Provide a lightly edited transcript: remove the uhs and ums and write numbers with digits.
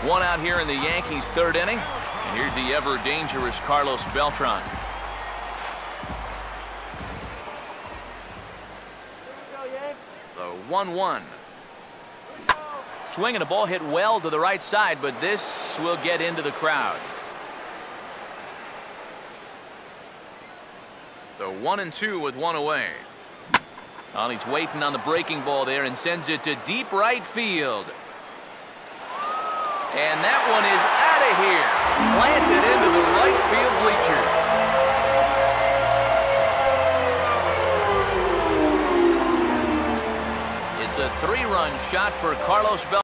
One out here in the Yankees' third inning. And here's the ever-dangerous Carlos Beltran. The 1-1. Swinging a ball hit well to the right side, but this will get into the crowd. The 1-2 with one away. Well, he's waiting on the breaking ball there and sends it to deep right field. And that one is out of here. Planted into the right field bleachers. It's a 3-run shot for Carlos Beltran.